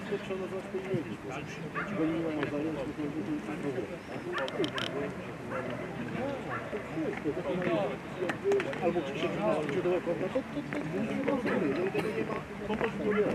to trzeba nazwać pojeździć. Goniła na zając, albo Krzysiek przyjdzie do Łakowa, to nie ma. Po prostu nie.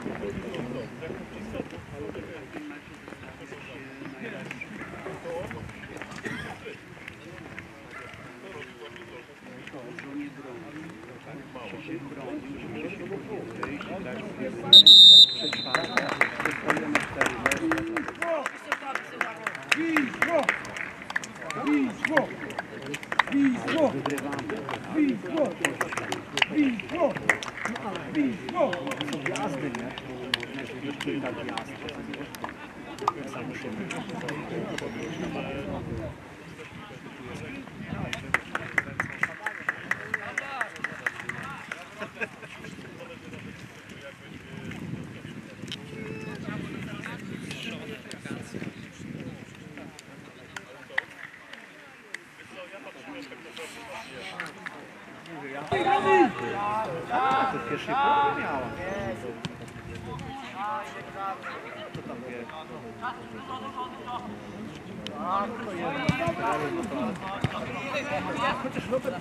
To w pierwszej połowie miała. Co tam wie? Chociaż Robert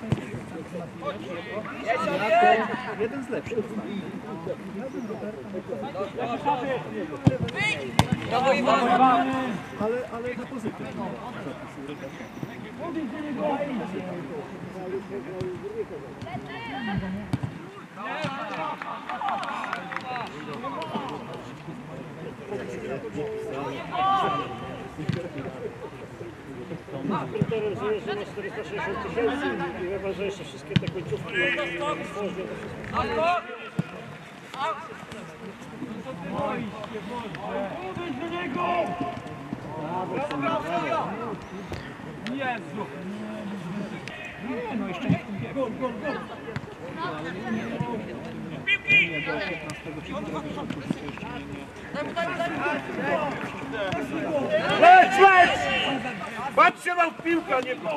jeden z lepszych. Ale na pozytyw. Sprinterem że ma 460 000 i chyba, że jeszcze wszystkie te końcówki stworzą. Jezu! Nie, no jeszcze nie w tym wieku. Gol! Piłki! Nie, do 15 czy 16 jeszcze nie. Leć! Patrzcie na piłkę, nie go!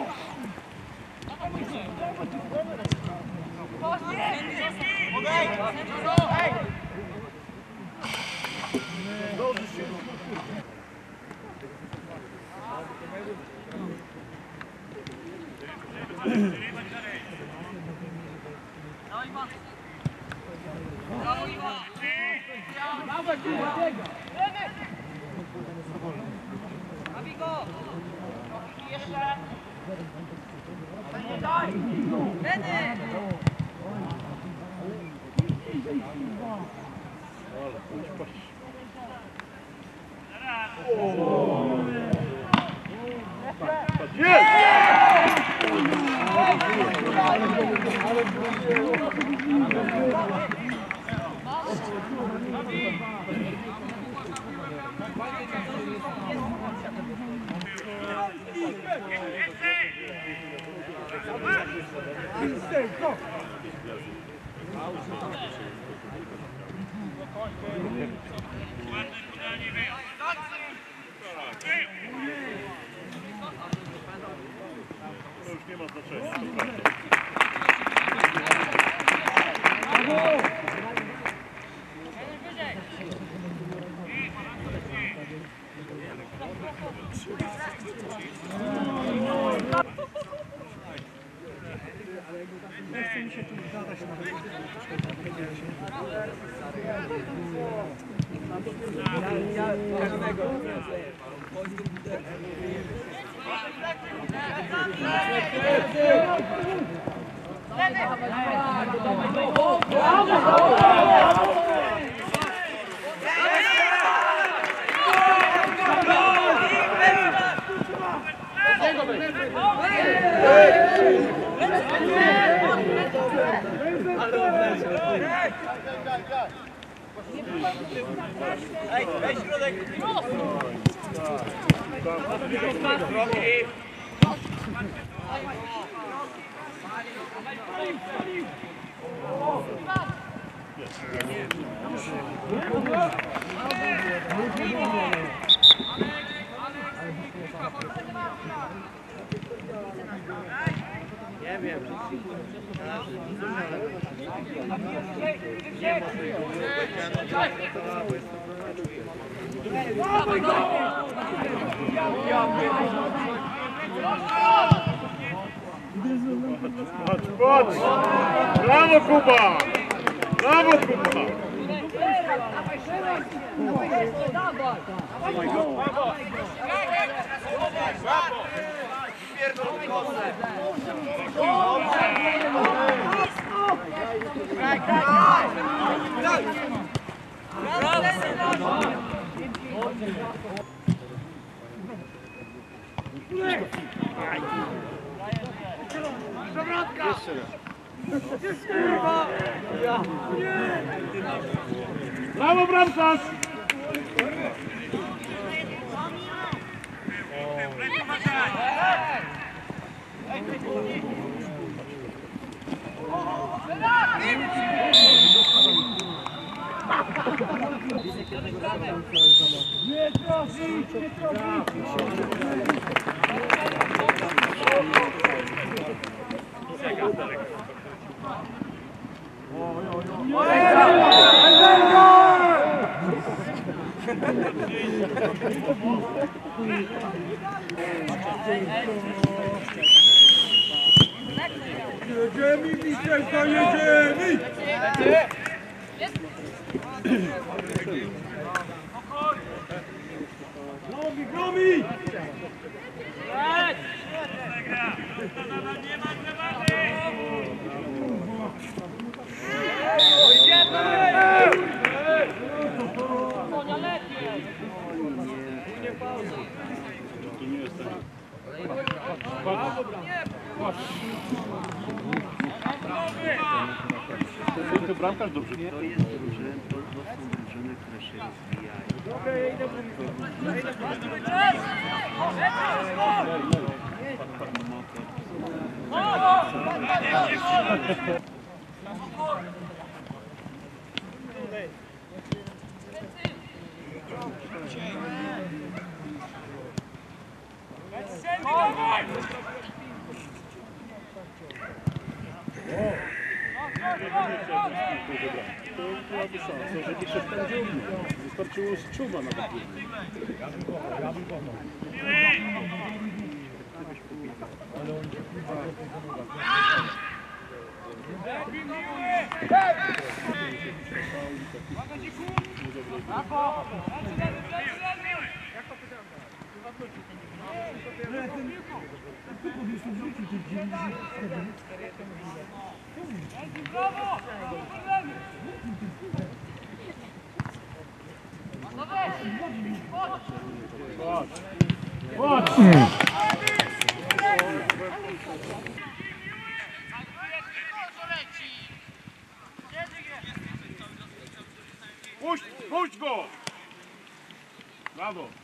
To już nie ma znaczenia. Nie chce mi się tu gadać Ej, środek! Nie wiem. Nie Patrz, patrz! Brawo, Kuba! Brawo, Kuba! Brawo, bramkarz! Nie trafić, nie jedziemy, Wisielka, jedziemy! Gromi, gromi! To bramkarz dobrze. To jest drużyny, to są drużyny, które się rozwijają. To byłaby szansa, żeby się wpędził. Wystarczyło z czuba nawet. Puść go! Brawo!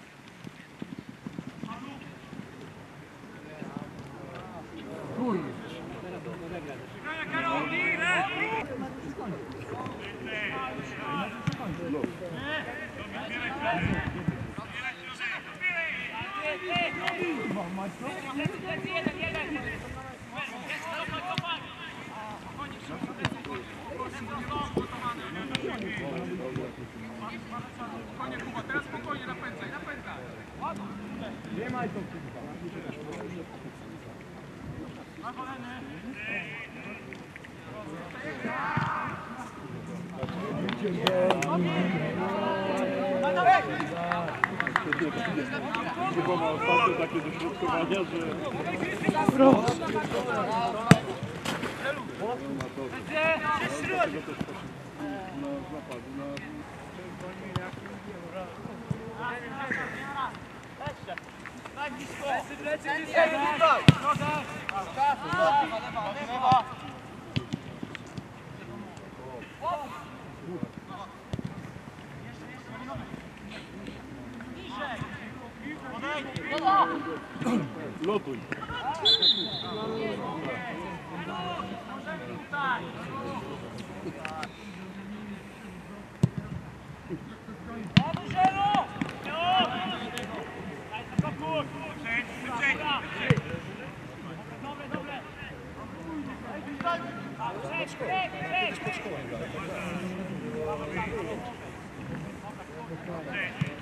Chyba ma ostatnio takie dośrodkowania, że... Lotuj. Dobre.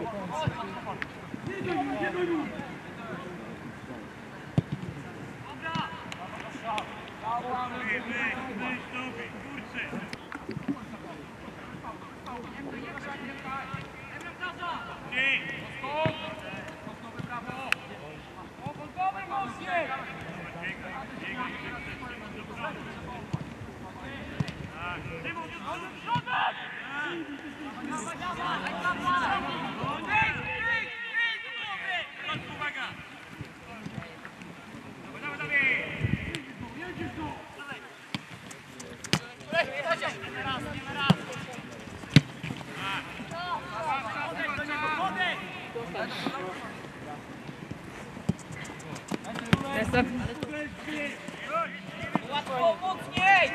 Łatwo, mocniej!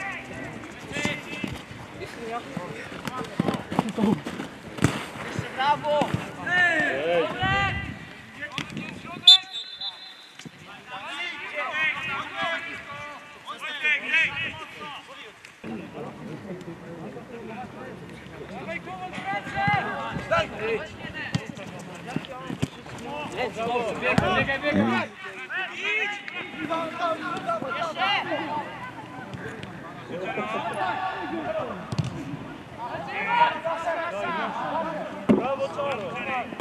Jeszcze brawo! Dobre! Biegaj! Brawo, Czaro!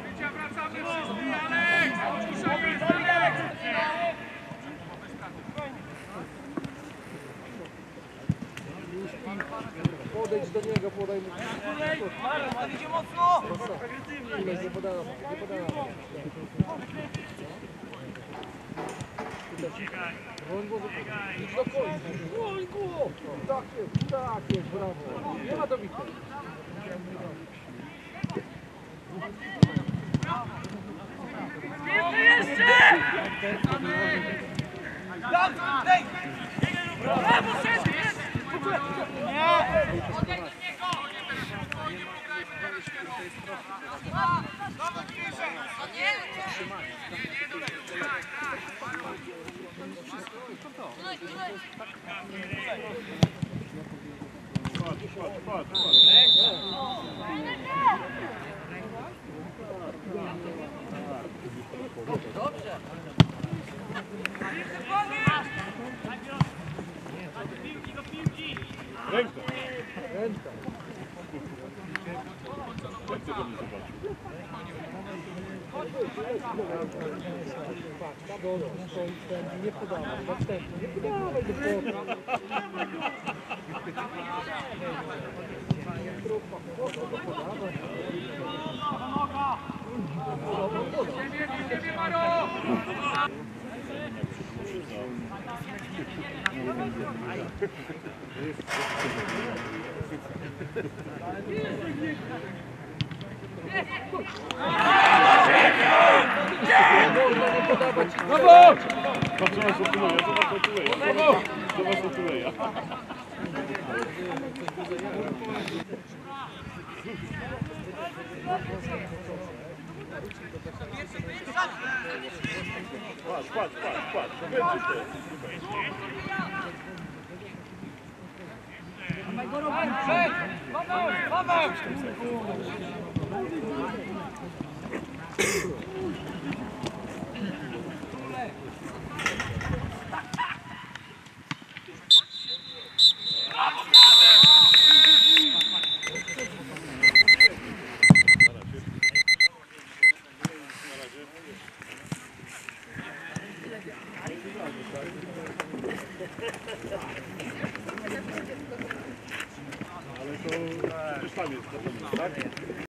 Podejdź do niego, podaj mu. Idzie mocno! Nie podałem, nie podałem. Idź do końca. Oj, go! Tak jest, brawo. Nie ma dobity. Daj! Brawo, Ręka! Ręka. Jak ty to nie zobaczył? Patrz, na dole stoi ten, nie podawaj, następny, nie podawaj do pokoju. Trupa, podawaj. Brawo! Patrz, co was otuleja, co was otuleja. Brawo! Co was otuleja. Patrz. Będzie to. Paweł! Ale to też tam jest, tak?